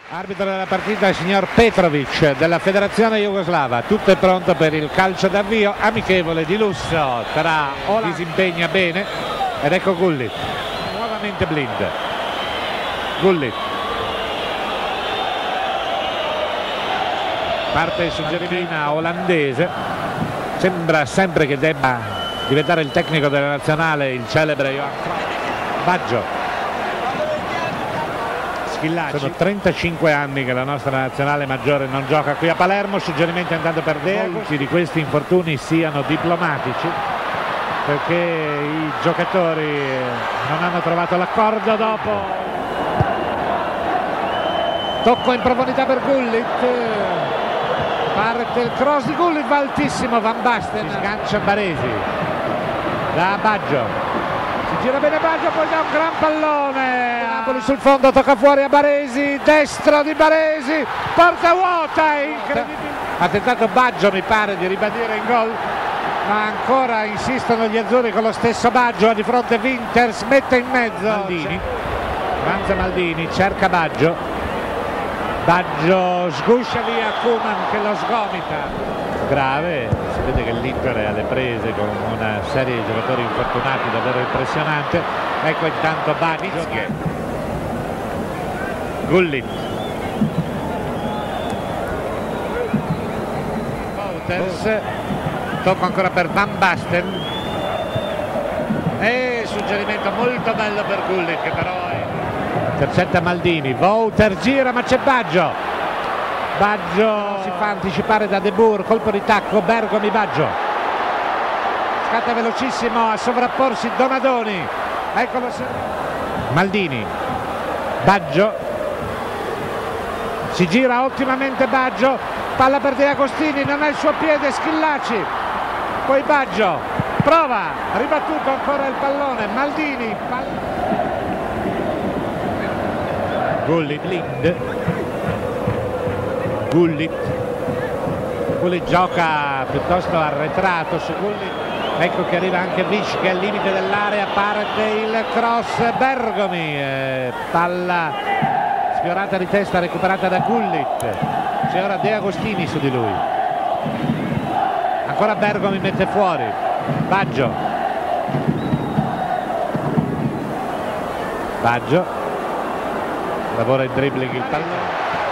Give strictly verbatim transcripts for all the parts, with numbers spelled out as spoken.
Arbitro della partita il signor Petrovic della federazione jugoslava. Tutto è pronto per il calcio d'avvio amichevole di lusso tra Ola, disimpegna bene, ed ecco Gullit, nuovamente Blind. Gullit, parte il suggerimento olandese. Sembra sempre che debba diventare il tecnico della nazionale il celebre Johan Cruyff. Baggio. Sono trentacinque anni che la nostra nazionale maggiore non gioca qui a Palermo. Suggerimento intanto per Dea. Molti di questi infortuni siano diplomatici, perché i giocatori non hanno trovato l'accordo dopo. Tocco in profondità per Gullit, parte il cross di Gullit, va altissimo Van Basten, sgancia Baresi da Baggio. Si gira bene Baggio, poi dà un gran pallone. Napoli sul fondo, tocca fuori a Baresi, destro di Baresi, porta vuota, incredibile. Ha tentato Baggio, mi pare, di ribadire in gol, ma ancora insistono gli azzurri con lo stesso Baggio. Di fronte Winters, mette in mezzo Maldini, avanza Maldini, cerca Baggio, Baggio sguscia via Koeman che lo sgomita. Grave, si vede che l'Inter è alle prese con una serie di giocatori infortunati davvero impressionante. Ecco intanto Baggio, Gullit, Wouters, tocco ancora per Van Basten e suggerimento molto bello per Gullit, che però è... intercetta Maldini. Wouters gira ma c'è Baggio. Baggio si fa anticipare da De Boer, colpo di tacco, Bergomi, Baggio scatta velocissimo a sovrapporsi Donadoni, eccolo Maldini, Baggio si gira ottimamente Baggio, palla per De Agostini, non ha il suo piede Schillaci, poi Baggio prova, ribattuto ancora il pallone, Maldini, pall... Gullit, Blind, Gullit, Gullit gioca piuttosto arretrato su Gullit, ecco che arriva anche Visch che è al limite dell'area, parte il cross, Bergomi, eh, palla sfiorata di testa recuperata da Gullit, c'è ora De Agostini su di lui, ancora Bergomi mette fuori, Baggio, Baggio lavora in dribbling il pallone,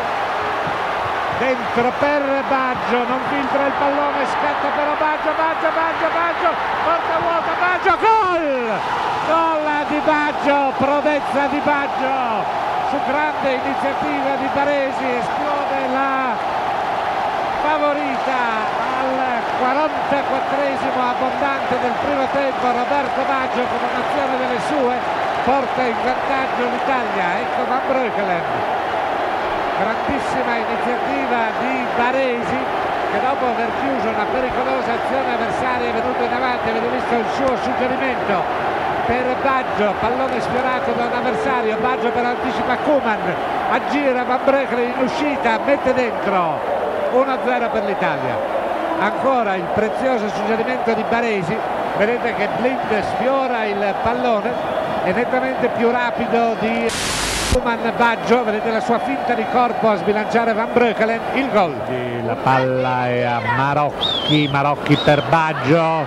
dentro per Baggio, non filtra il pallone, scatta però Baggio, Baggio, Baggio, Baggio, porta vuota, Baggio, gol! Gol di Baggio, prodezza di Baggio, su grande iniziativa di Baresi, esplode la favorita al quarantaquattresimo abbondante del primo tempo. Roberto Baggio con un'azione delle sue porta in vantaggio l'Italia. Ecco Van Breukelen, grandissima iniziativa di Baresi, che dopo aver chiuso una pericolosa azione avversaria è venuto in avanti, avete visto il suo suggerimento per Baggio, pallone sfiorato da un avversario, Baggio però anticipa Koeman, aggira Van Breukelen in uscita, mette dentro, uno a zero per l'Italia. Ancora il prezioso suggerimento di Baresi, vedete che Blind sfiora il pallone, è nettamente più rapido di Koeman. Baggio, vedete la sua finta di corpo a sbilanciare Van Breukelen, il gol. La palla è a Marocchi, Marocchi per Baggio,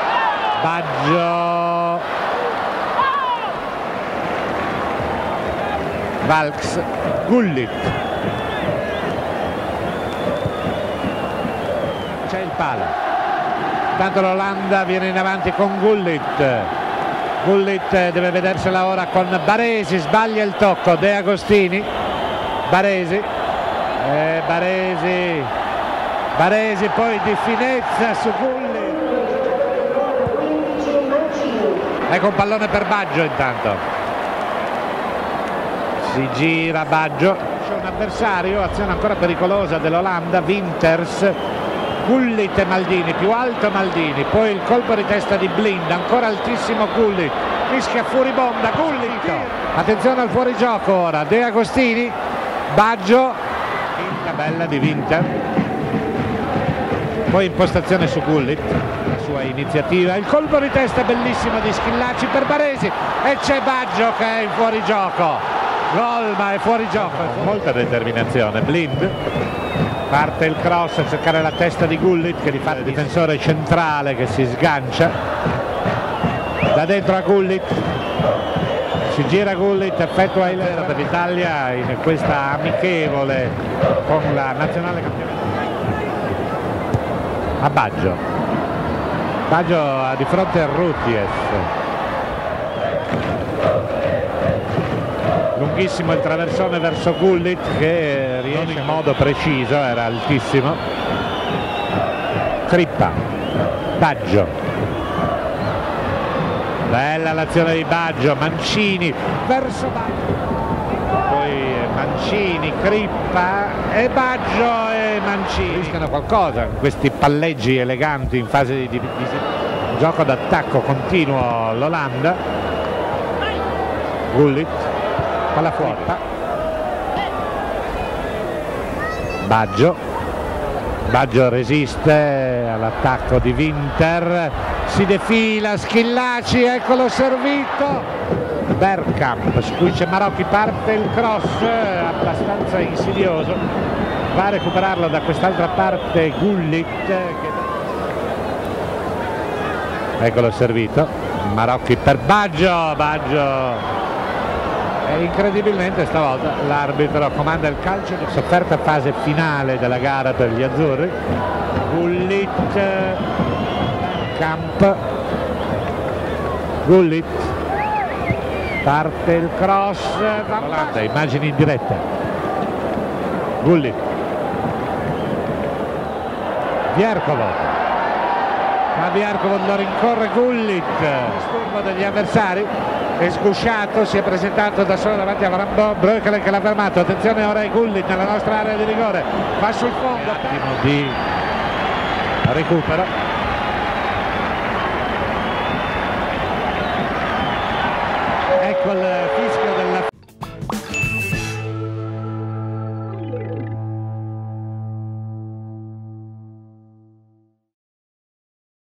Baggio, Valks, Gullit, c'è il palo, tanto l'Olanda viene in avanti con Gullit. Gullit deve vedersela ora con Baresi, sbaglia il tocco, De Agostini, Baresi, eh, Baresi, Baresi poi di finezza su Gullit, ecco un pallone per Baggio intanto, si gira Baggio, c'è un avversario, azione ancora pericolosa dell'Olanda, Winters, Gullit e Maldini, più alto Maldini, poi il colpo di testa di Blind, ancora altissimo Gullit, fischia furibonda, Gullit, attenzione al fuorigioco ora, De Agostini, Baggio, finta bella di Winter, poi impostazione su Gullit, la sua iniziativa, il colpo di testa bellissimo di Schillaci per Baresi e c'è Baggio che è in fuorigioco. Gol, ma è fuori gioco. Con molta determinazione. Blind, parte il cross a cercare la testa di Gullit, che di fatto è il difensore centrale, che si sgancia da dentro a Gullit, si gira Gullit, effettua il zero per l'Italia in questa amichevole con la nazionale campione. A Baggio, Baggio di fronte a Rutjes, lunghissimo il traversone verso Gullit, che riesce in modo preciso, era altissimo. Crippa, Baggio, bella l'azione di Baggio, Mancini verso Baggio, poi Mancini, Crippa e Baggio e Mancini rischiano qualcosa in questi palleggi eleganti in fase di, di, di gioco d'attacco continuo l'Olanda. Gullit, palla fuori, Baggio, Baggio resiste all'attacco di Winter, si defila Schillaci, eccolo servito. Bergkamp, su cui c'è Marocchi, parte il cross abbastanza insidioso, va a recuperarlo da quest'altra parte Gullit, che... eccolo servito. Marocchi per Baggio, Baggio, e incredibilmente stavolta l'arbitro comanda il calcio di sofferta fase finale della gara per gli azzurri. Gullit, Camp, Gullit, parte il cross, Olanda, immagini in diretta. Gullit, Vierkovod, ma Vierkovod lo rincorre Gullit, disturbo degli avversari, è sgusciato, si è presentato da solo davanti a Rambo, Breukelen che l'ha fermato. Attenzione, ora è Gullit nella nostra area di rigore, va sul fondo, attimo di recupero. Ecco il